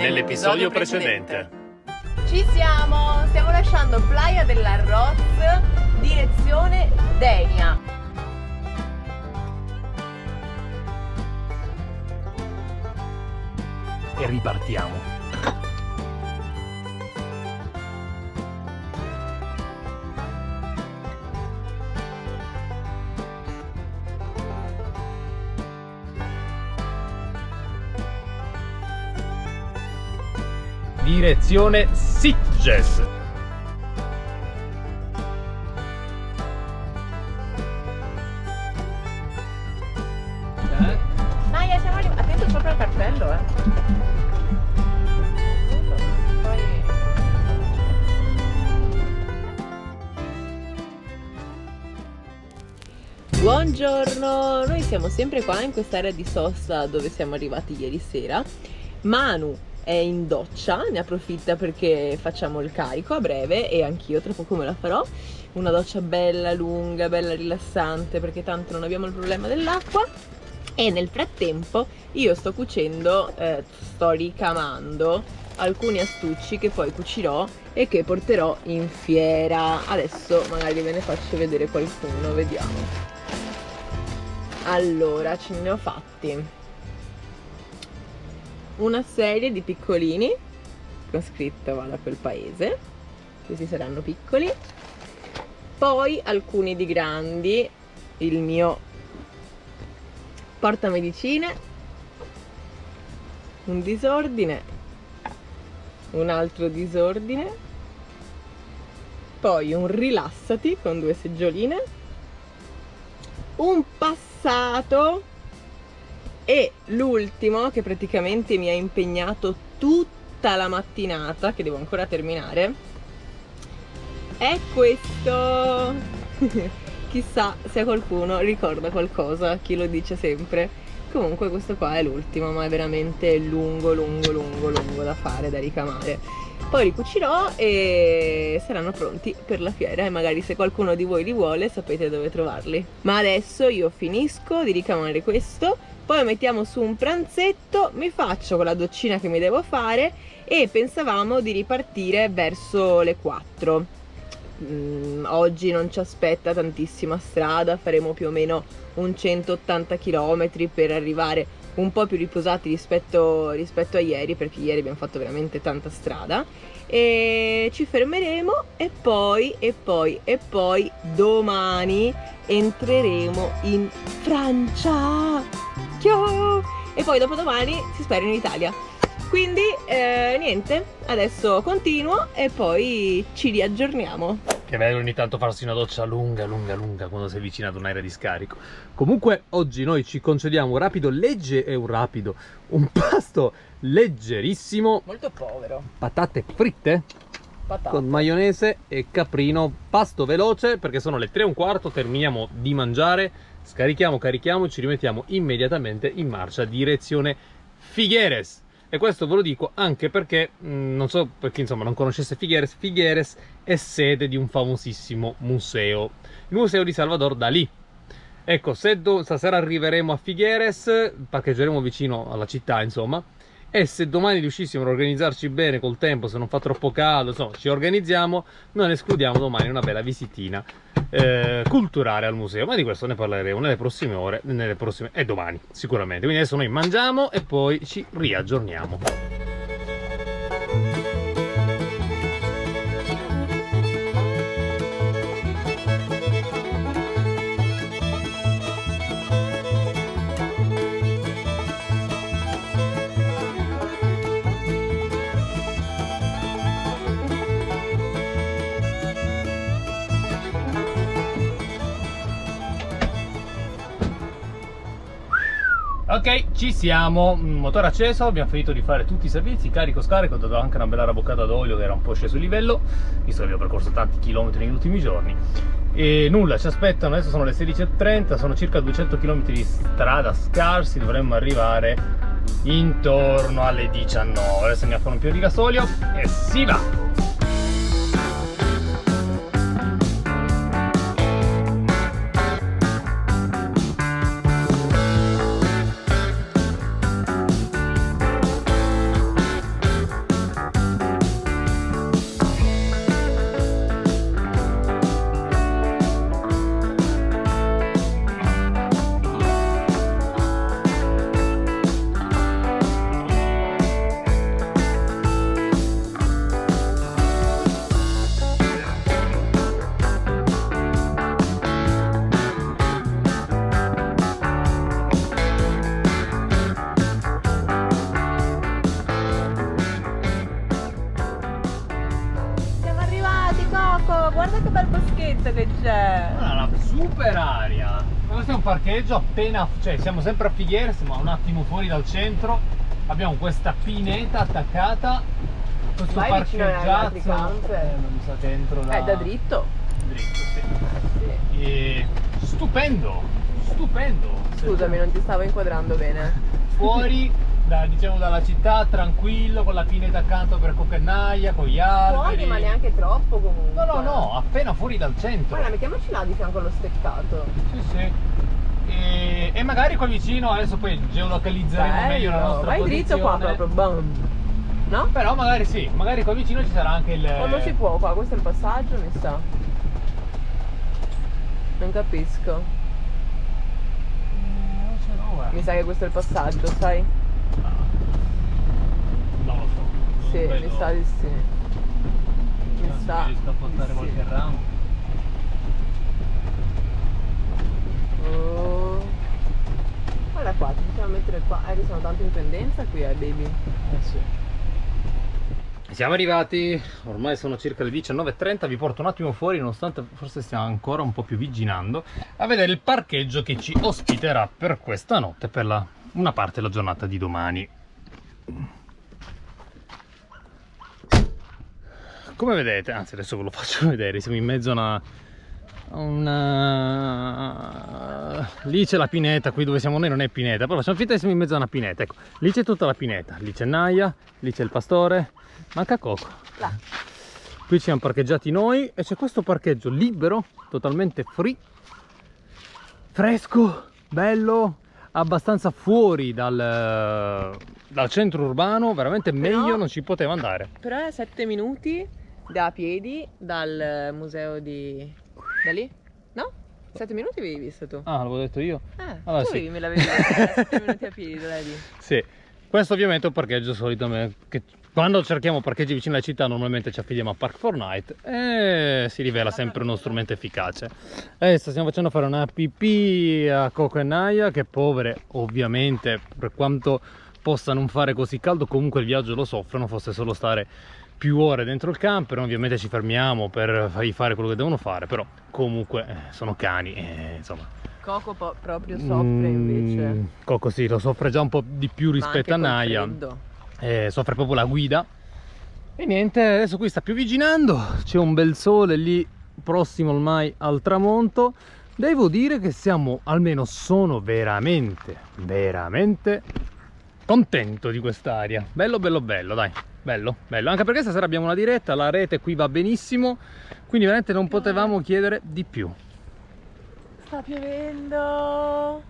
nell'episodio precedente. Ci siamo, stiamo lasciando Playa della Roz, direzione Denia. E ripartiamo. Direzione Sitges. Maya, siamo arrivati. Attento sopra il cartello, Buongiorno, noi siamo sempre qua in quest'area di sosta dove siamo arrivati ieri sera. Manu è in doccia, ne approfitta perché facciamo il carico a breve e anch'io tra poco me la farò. Una doccia bella lunga, bella rilassante, perché tanto non abbiamo il problema dell'acqua. E nel frattempo io sto cucendo, sto ricamando alcuni astucci che poi cucirò e che porterò in fiera. Adesso magari ve ne faccio vedere qualcuno, vediamo. Allora, ce ne ho fatti una serie di piccolini con scritto vado a quel paese, questi saranno piccoli, poi alcuni di grandi, il mio portamedicine, un disordine, un altro disordine, poi un rilassati con 2 seggioline, un passato e l'ultimo che praticamente mi ha impegnato tutta la mattinata, che devo ancora terminare, è questo. Chissà se a qualcuno ricorda qualcosa, chi lo dice sempre. Comunque questo qua è l'ultimo, ma è veramente lungo da fare, da ricamare. Poi li cucirò e saranno pronti per la fiera, e magari se qualcuno di voi li vuole sapete dove trovarli. Ma adesso io finisco di ricamare questo, poi mettiamo su un pranzetto, mi faccio quella doccina che mi devo fare e pensavamo di ripartire verso le 4. Oggi non ci aspetta tantissima strada, faremo più o meno un 180 km per arrivare un po' più riposati rispetto a ieri, perché ieri abbiamo fatto veramente tanta strada, e ci fermeremo e poi domani entreremo in Francia. E poi dopodomani si spera in Italia. Quindi niente, adesso continuo e poi ci riaggiorniamo. Che bello ogni tanto farsi una doccia lunga quando si avvicina ad un'area di scarico. Comunque oggi noi ci concediamo un pasto leggerissimo. Molto povero. Patate fritte con maionese e caprino, pasto veloce perché sono le 3:15, terminiamo di mangiare, scarichiamo, carichiamo e ci rimettiamo immediatamente in marcia direzione Figueres. E questo ve lo dico anche perché, non so per chi insomma non conoscesse Figueres, Figueres è sede di un famosissimo museo, il museo di Salvador Dalì. Ecco, se stasera arriveremo a Figueres, parcheggeremo vicino alla città insomma, e se domani riuscissimo a organizzarci bene col tempo, se non fa troppo caldo, insomma ci organizziamo, non escludiamo domani una bella visitina culturale al museo, ma di questo ne parleremo nelle prossime ore, e domani sicuramente. Quindi adesso noi mangiamo e poi ci riaggiorniamo. Ok, ci siamo, motore acceso, abbiamo finito di fare tutti i servizi, carico, scarico, ho dato anche una bella raboccata d'olio che era un po' sceso il livello, visto che abbiamo percorso tanti chilometri negli ultimi giorni. E nulla, ci aspettano, adesso sono le 16:30, sono circa 200 km di strada scarsi, dovremmo arrivare intorno alle 19. Adesso mi affono un po' di gasolio e si va! c'è? Una super aria. Questo è un parcheggio appena, cioè siamo sempre a Figueres, ma un attimo fuori dal centro. Abbiamo questa pineta attaccata, questo Vai vicino agli altri parcheggiazzo. camper. Non mi sa dentro da... Da dritto. Dritto, sì. Sì. E stupendo, stupendo. Scusami, non ti stavo inquadrando bene. Fuori, diciamo dalla città, tranquillo, con la pineta accanto per Copenaglia, con gli alberi. Fuori, ma neanche troppo comunque. No, appena fuori dal centro. Guarda, mettiamoci là di fianco allo steccato. Sì. E magari qua vicino, adesso poi geolocalizzeremo meglio la nostra vai posizione. dritto qua proprio, bam. No? Però magari sì, magari qua vicino ci sarà anche il... Ma non si può qua, questo è il passaggio, mi sa. Non capisco. Non ce l'ho, guarda. Mi sa che questo è il passaggio, sai? Non lo so. Sì, mi sa di sì. Mi sa. Riesco a portare qualche ramo. Oh. Guarda qua, ci possiamo mettere qua. Che sono tanto in pendenza qui, baby. Sì. Siamo arrivati, ormai sono circa le 19:30, vi porto un attimo fuori, nonostante forse stiamo ancora un po' più viginando, a vedere il parcheggio che ci ospiterà per questa notte, per una parte della giornata di domani. Come vedete, anzi adesso ve lo faccio vedere, siamo in mezzo a lì c'è la pineta, qui dove siamo noi non è pineta, però facciamo finta che siamo in mezzo a una pineta, ecco, lì c'è tutta la pineta, lì c'è Naya, lì c'è il pastore, manca Coco. Là. Qui ci siamo parcheggiati noi e c'è questo parcheggio libero, totalmente free, fresco, bello, abbastanza fuori dal centro urbano, veramente meglio non ci poteva andare. Però è 7 minuti da piedi dal museo di... Da lì? No? 7 minuti avevi visto tu? Ah, l'avevo detto io? Allora, tu sì. me l'avevi detto, 7 minuti a piedi da lì. Sì, questo ovviamente è un parcheggio solitamente che quando cerchiamo parcheggi vicino alla città normalmente ci affidiamo a Park4Night e si rivela sempre uno strumento efficace. Adesso stiamo facendo fare una pipì a Coco e Naya, che povere ovviamente, per quanto possa non fare così caldo, comunque il viaggio lo soffrono, fosse solo stare più ore dentro il camper. Ovviamente ci fermiamo per fargli fare quello che devono fare, però comunque sono cani, insomma. Coco proprio soffre invece. Coco sì, lo soffre già un po' di più rispetto a Naya. Soffre proprio la guida. E niente, adesso qui sta più viginando, c'è un bel sole lì prossimo ormai al tramonto. Devo dire che sono veramente contento di quest'aria. Bello, dai. Bello, anche perché stasera abbiamo una diretta, la rete qui va benissimo, quindi veramente non potevamo chiedere di più. Sta piovendo.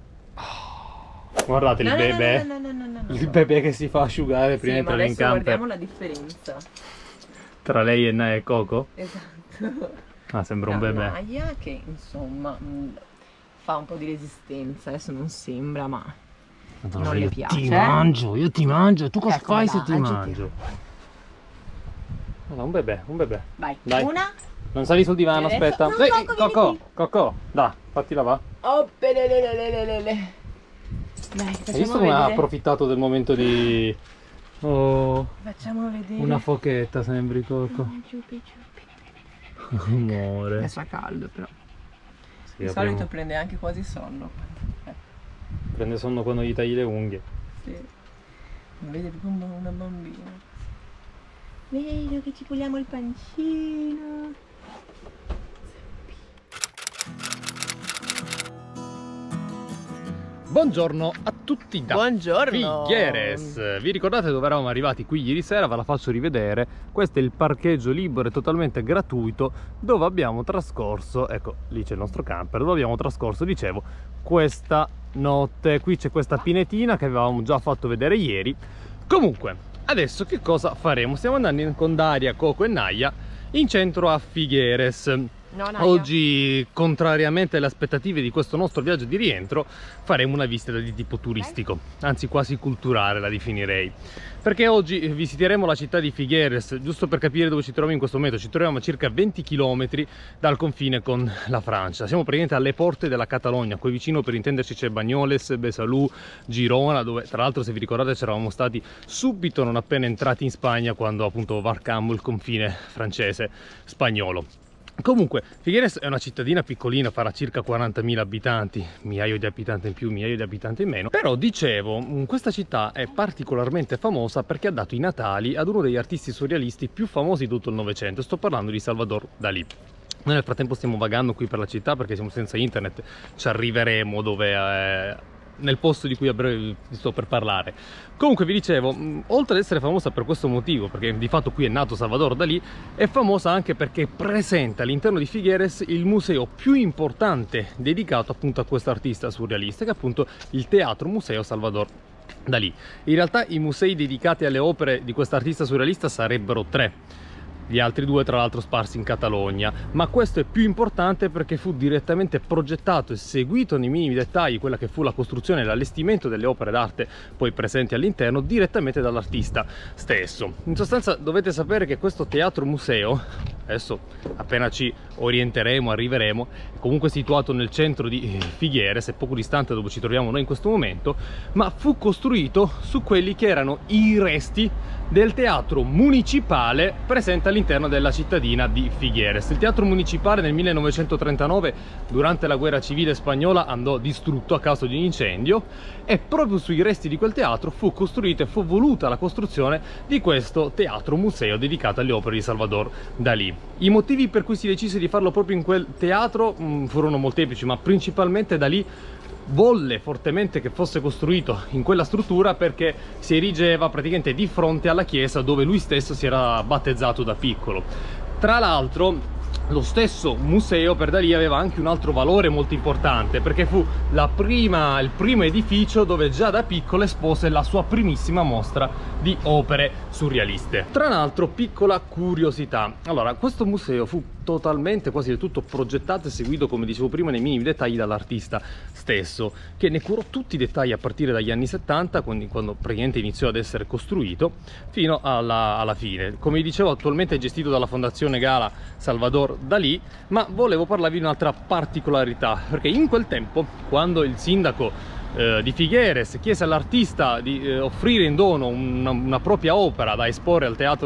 Guardate il bebè, il bebè che si fa asciugare prima di entrare in camper. Guardiamo la differenza tra lei e Naya e Coco. Esatto. Ah, sembra un bebè. Naya che insomma fa un po' di resistenza, adesso non sembra, ma non le piace. Io ti mangio, tu cosa Ecco, fai dai, se ti agiti. mangio? Allora, un bebè. Vai, Dai. una. Non sali sul divano, Adesso- aspetta. no, Ehi, Coco, vieni qui. Coco, dai, fatela va. Oh, lelelelelele. Dai, Hai visto facciamo come ha vedere. approfittato del momento di... Oh, Facciamo vedere. una fochetta sembri, Coco. Ciupi. Amore. Adesso fa caldo però. Sì, Di solito prende anche quasi sonno. prende sonno quando gli tagli le unghie. Sì. Non vede proprio una bambina. Vedo che ci puliamo il pancino. Buongiorno a tutti da Buongiorno. Figueres. Vi ricordate dove eravamo arrivati qui ieri sera? Ve la faccio rivedere. Questo è il parcheggio libero e totalmente gratuito dove abbiamo trascorso, ecco lì c'è il nostro camper, dove abbiamo trascorso, dicevo, questa notte. Qui c'è questa pinetina che avevamo già fatto vedere ieri. Comunque, adesso che cosa faremo? Stiamo andando con Daria, Coco e Naya in centro a Figueres. No, Naya. Oggi, contrariamente alle aspettative di questo nostro viaggio di rientro, faremo una visita di tipo turistico, anzi quasi culturale la definirei, perché oggi visiteremo la città di Figueres. Giusto per capire dove ci troviamo in questo momento, ci troviamo a circa 20 km dal confine con la Francia. Siamo praticamente alle porte della Catalogna, qui vicino, per intenderci, c'è Bagnoles, Besalú, Girona, dove tra l'altro, se vi ricordate, c'eravamo stati subito non appena entrati in Spagna, quando appunto varcammo il confine francese spagnolo. Comunque, Figueres è una cittadina piccolina, farà circa 40.000 abitanti, migliaio di abitanti in più, migliaio di abitanti in meno. Però, dicevo, questa città è particolarmente famosa perché ha dato i natali ad uno degli artisti surrealisti più famosi di tutto il Novecento. Sto parlando di Salvador Dalì. Noi nel frattempo stiamo vagando qui per la città perché siamo senza internet, ci arriveremo dove... nel posto di cui a breve vi sto per parlare. Comunque vi dicevo, oltre ad essere famosa per questo motivo, perché di fatto qui è nato Salvador Dalì, è famosa anche perché presenta all'interno di Figueres il museo più importante dedicato appunto a questo artista surrealista, che è appunto il Teatro Museo Salvador Dalì. In realtà i musei dedicati alle opere di questo artista surrealista sarebbero 3. Gli altri 2 tra l'altro sparsi in Catalogna, ma questo è più importante perché fu direttamente progettato e seguito nei minimi dettagli quella che fu la costruzione e l'allestimento delle opere d'arte poi presenti all'interno direttamente dall'artista stesso. In sostanza dovete sapere che questo teatro museo, adesso appena ci orienteremo, arriveremo, è comunque situato nel centro di Figueres, è poco distante da dove ci troviamo noi in questo momento, ma fu costruito su quelli che erano i resti del teatro municipale presente all'interno della cittadina di Figueres. Il teatro municipale nel 1939, durante la guerra civile spagnola, andò distrutto a causa di un incendio e proprio sui resti di quel teatro fu costruita e fu voluta la costruzione di questo teatro museo dedicato alle opere di Salvador Dalì. I motivi per cui si decise di farlo proprio in quel teatro furono molteplici, ma principalmente Dalì volle fortemente che fosse costruito in quella struttura perché si erigeva praticamente di fronte alla chiesa dove lui stesso si era battezzato da piccolo. Tra l'altro lo stesso museo per Dalì aveva anche un altro valore molto importante perché fu il primo edificio dove già da piccolo espose la sua primissima mostra di opere surrealiste. Tra l'altro, piccola curiosità, allora questo museo fu totalmente, quasi del tutto progettato e seguito, come dicevo prima, nei minimi dettagli dall'artista stesso, che ne curò tutti i dettagli a partire dagli anni 70, quando praticamente iniziò ad essere costruito, fino alla fine. Come dicevo, attualmente è gestito dalla Fondazione Gala Salvador Dalì, ma volevo parlarvi di un'altra particolarità, perché in quel tempo, quando il sindaco di Figueres chiese all'artista di offrire in dono una propria opera da esporre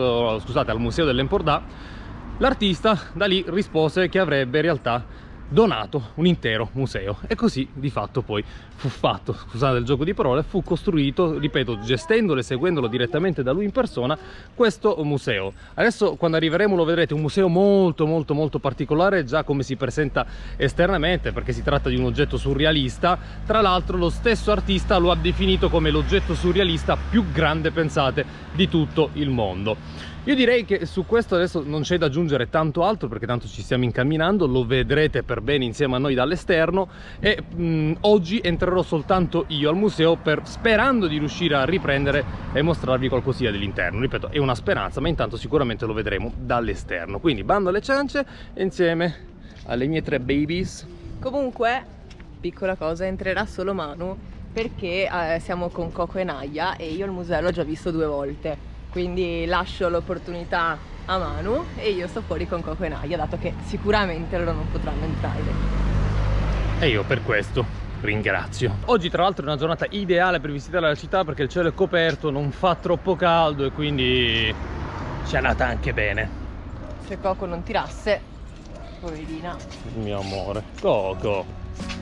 al Museo dell'Empordà, l'artista Dalì rispose che avrebbe in realtà donato un intero museo, e così di fatto poi fu fatto. Scusate il gioco di parole, fu costruito, ripeto, gestendolo e seguendolo direttamente da lui in persona, questo museo. Adesso quando arriveremo lo vedrete, un museo molto particolare già come si presenta esternamente, perché si tratta di un oggetto surrealista. Tra l'altro lo stesso artista lo ha definito come l'oggetto surrealista più grande, pensate, di tutto il mondo. Io direi che su questo adesso non c'è da aggiungere tanto altro, perché tanto ci stiamo incamminando, lo vedrete per bene insieme a noi dall'esterno, e oggi entrerò soltanto io al museo sperando di riuscire a riprendere e mostrarvi qualcosina dell'interno. Ripeto, è una speranza, ma intanto sicuramente lo vedremo dall'esterno. Quindi bando alle ciance insieme alle mie 3 babies. Comunque, piccola cosa, entrerà solo Manu perché siamo con Coco e Naya e io il museo l'ho già visto 2 volte. Quindi lascio l'opportunità a Manu e io sto fuori con Coco e Naya, dato che sicuramente loro non potranno entrare. E io per questo ringrazio. Oggi tra l'altro è una giornata ideale per visitare la città perché il cielo è coperto, non fa troppo caldo e quindi ci è andata anche bene. Se Coco non tirasse, poverina. Mio amore, Coco.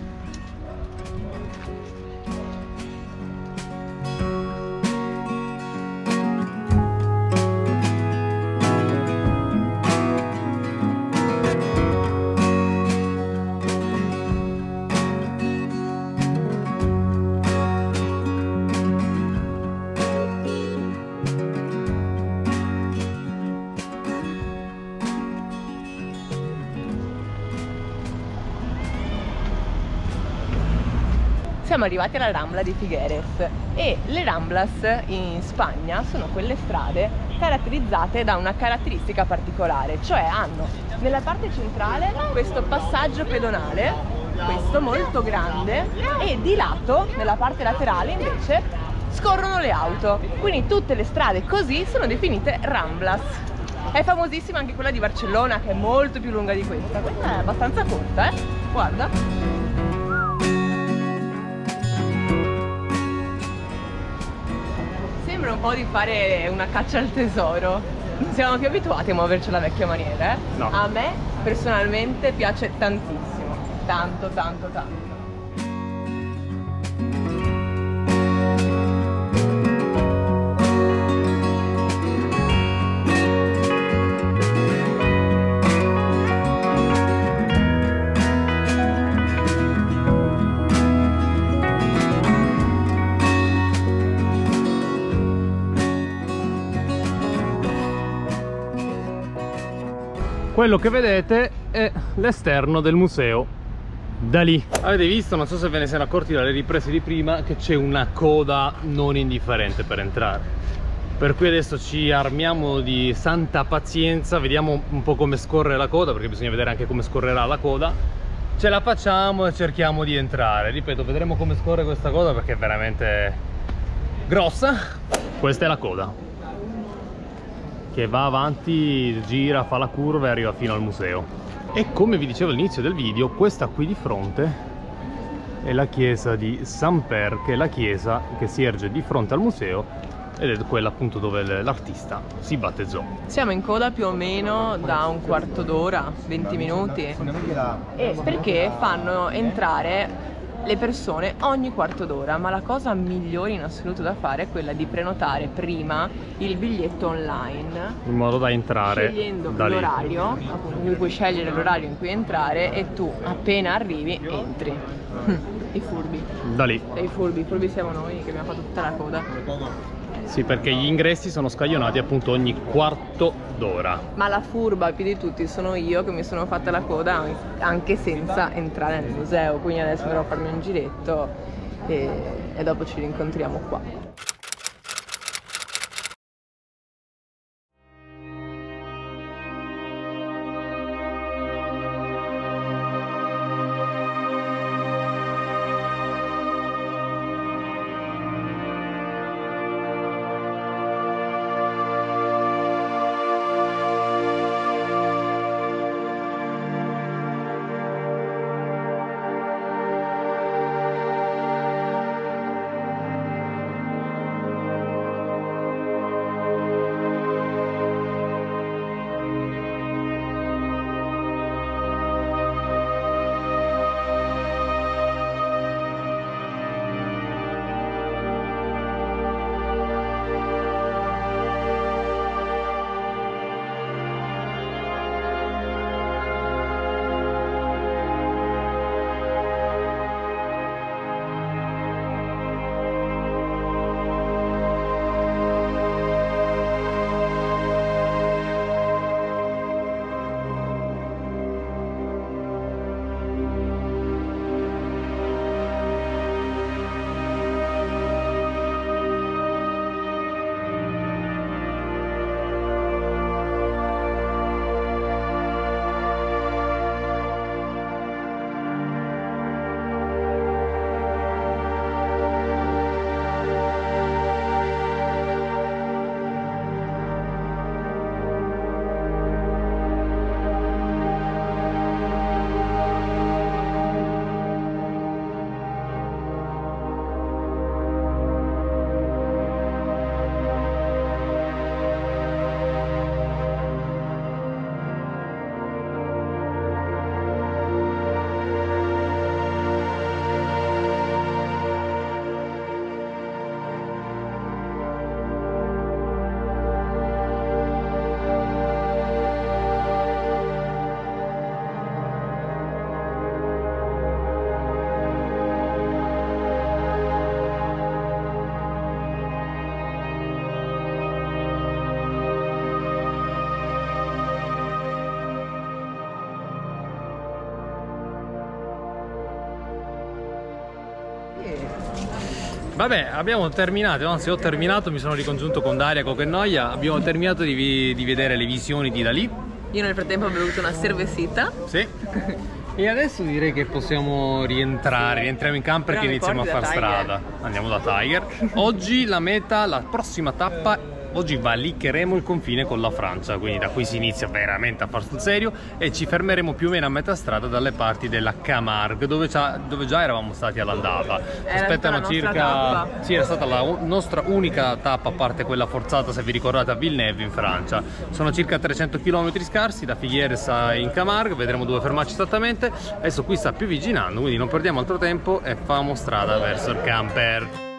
Siamo arrivati alla Rambla di Figueres e le Ramblas in Spagna sono quelle strade caratterizzate da una caratteristica particolare, cioè hanno nella parte centrale questo passaggio pedonale, questo molto grande, e di lato, nella parte laterale invece, scorrono le auto. Quindi tutte le strade così sono definite Ramblas. È famosissima anche quella di Barcellona, che è molto più lunga di questa. Questa è abbastanza corta, guarda. Sembra un po' di fare una caccia al tesoro. Non siamo più abituati a muoverci alla vecchia maniera, No. A me personalmente piace tantissimo, tanto tanto tanto. Quello che vedete è l'esterno del museo Dalì. Avete visto, non so se ve ne siete accorti dalle riprese di prima, che c'è una coda non indifferente per entrare. Per cui adesso ci armiamo di santa pazienza, vediamo un po' come scorre la coda, perché bisogna vedere anche come scorrerà la coda. Ce la facciamo e cerchiamo di entrare. Ripeto, vedremo come scorre questa coda perché è veramente grossa. Questa è la coda, che va avanti, gira, fa la curva e arriva fino al museo. E come vi dicevo all'inizio del video, questa qui di fronte è la chiesa di Saint-Père, che è la chiesa che si erge di fronte al museo ed è quella appunto dove l'artista si battezzò. Siamo in coda più o meno da un quarto d'ora, 20 minuti, e perché fanno entrare le persone ogni quarto d'ora, ma la cosa migliore in assoluto da fare è quella di prenotare prima il biglietto online in modo da entrare scegliendo da l'orario, appunto, puoi scegliere l'orario in cui entrare e tu appena arrivi entri. I furbi. Da lì. E i furbi siamo noi che abbiamo fatto tutta la coda. Sì, perché gli ingressi sono scaglionati appunto ogni quarto d'ora. Ma la furba più di tutti sono io, che mi sono fatta la coda anche senza entrare nel museo. Quindi adesso andrò a farmi un giretto e dopo ci rincontriamo qua. Vabbè, abbiamo terminato, anzi ho terminato, mi sono ricongiunto con Daria Coquenoia, abbiamo terminato di vedere le visioni di Dalì. Io nel frattempo ho bevuto una cervesita. Sì. E adesso direi che possiamo rientriamo in camper, che iniziamo a fare strada. Andiamo da Tiger. Oggi la meta, la prossima tappa oggi valicheremo il confine con la Francia, quindi da qui si inizia veramente a far sul serio e ci fermeremo più o meno a metà strada dalle parti della Camargue, dove già eravamo stati all'andata. Aspettano circa... Sì, era stata la nostra unica tappa, a parte quella forzata, se vi ricordate, a Villeneuve in Francia. Sono circa 300 km scarsi da Figueres in Camargue, vedremo dove fermarci esattamente. Adesso qui sta piovigginando, quindi non perdiamo altro tempo e famo strada verso il camper.